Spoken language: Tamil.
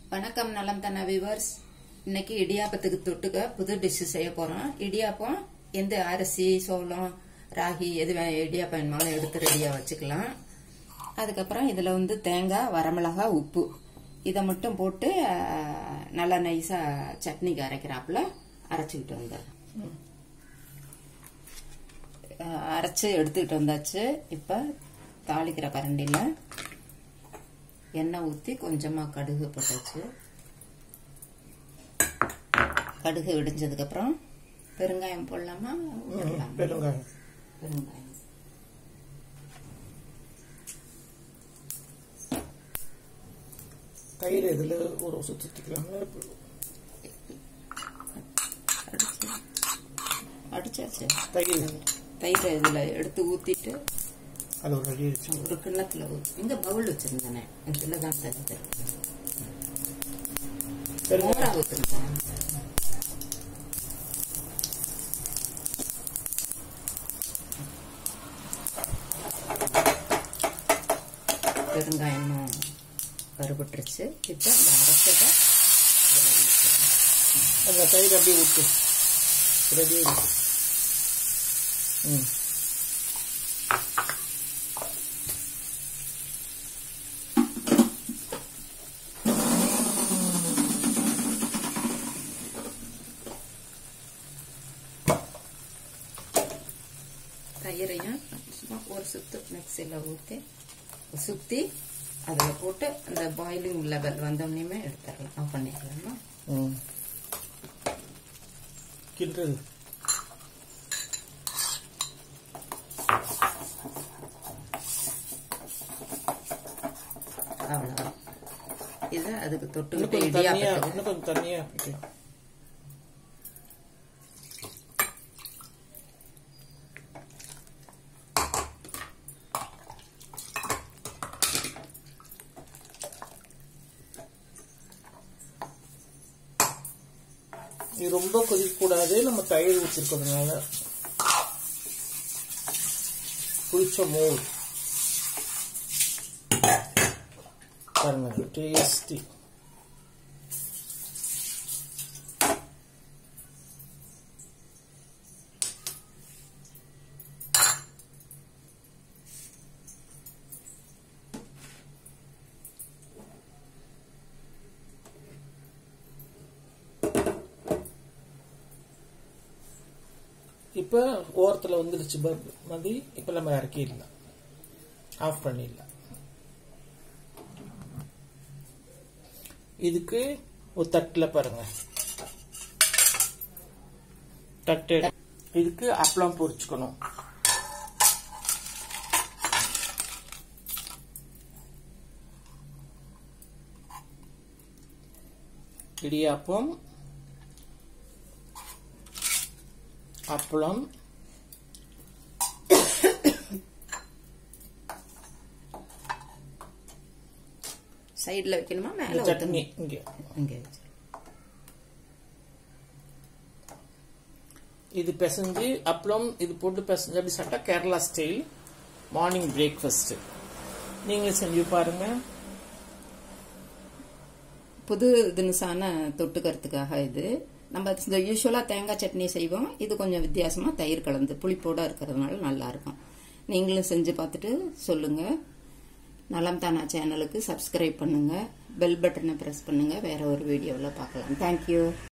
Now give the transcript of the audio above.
வணக்கம் நலம் தானா வியூவர்ஸ். இன்னைக்கு இடியாப்பத்துக்கு தொட்டுக்க புது டிஷ் செய்ய போறோம். இடியாப்பம் எந்த அரிசி, சோளம், ராகி எது இடியாப்பம் வேணுமாலும் எடுத்து ரெடியா வச்சுக்கலாம். அதுக்கப்புறம் இதுல தேங்காய், வரமிளகாய், உப்பு இதை மட்டும் போட்டு நல்லா நைஸா சட்னிக்கு அரைக்கிறாப்புல அரைச்சுக்கிட்டு வந்தேன். அரைச்சு எடுத்துக்கிட்டு வந்தாச்சு. இப்ப தாளிக்கிற கரண்டில எண்ணெய் ஊற்றி கொஞ்சமாக கடுகு போட்டாச்சு. கடுகு இடிஞ்சதுக்கு அப்புறம் பெருங்காயம் போடலாமா? பெருங்காயம் தயிர் இதில் ஒரு சுத்திக்கலாம். அடிச்சாச்சு. தயிர் இதில் எடுத்து ஊற்றிட்டு அது ஒரு கிண்ணத்துல இந்த பவுல் வச்சிருந்தேனே இதுலதான் தருது மோரா ஊத்துருந்தேன். பெருங்காயமும் கருபட்டுருச்சு. இப்ப அந்த அரைச்சதை அந்த தயிர் அப்படியே ஊற்று ரெடி. தயிரையும் ஒரு சுத்து மிக்சியில் ஊற்றி சுற்றி அதில் போட்டு அந்த பாயிலிங் லெவல் வந்தோடனே எடுத்துடலாம். ஆஃப் பண்ணிக்கலாமா? கிண்டுறது அவ்வளோதான். இதை அதுக்கு தொட்டுக்கிட்டு இடியாப்பத்துக்கு கொஞ்சம் தண்ணியா இது ரொம்ப கொதிக்கக்கூடாது. நம்ம தயிர் ஊற்றிருக்கிறதுனால புளிச்ச மோர் பாருங்க, டேஸ்டி. இப்ப ஓரத்துல வந்துருச்சு மதி. இப்ப நம்ம இறக்கிடலாம், ஆஃப் பண்ணிடலாம். இதுக்கு ஒரு தட்டுல பாருங்க, தட்டு இதுக்கு அப்பளம் பொரிச்சுக்கணும். இடியாப்பம், அப்பளம், சைடுல வைக்கணுமா? மேல சட்னி இங்க இது பிசைஞ்சு அப்பளம் இது போட்டு பிசைஞ்சு அப்படி சாப்பிட்டா கேரளா ஸ்டைல் மார்னிங் பிரேக்ஃபாஸ்ட். நீங்க செஞ்சு பாருங்க. புது தினுசான தொட்டுக்கிறதுக்காக இது நம்ம யூஸ்வலா தேங்காய் சட்னி செய்வோம். இது கொஞ்சம் வித்தியாசமா தயிர் கலந்து புளிப்போட இருக்கிறதுனால நல்லா இருக்கும். நீங்களும் செஞ்சு பார்த்துட்டு சொல்லுங்க. நலம் தானா சேனலுக்கு சப்ஸ்கிரைப் பண்ணுங்க, பெல் பட்டனை பிரஸ் பண்ணுங்க. வேற ஒரு வீடியோவில் பார்க்கலாம். தேங்க்யூ.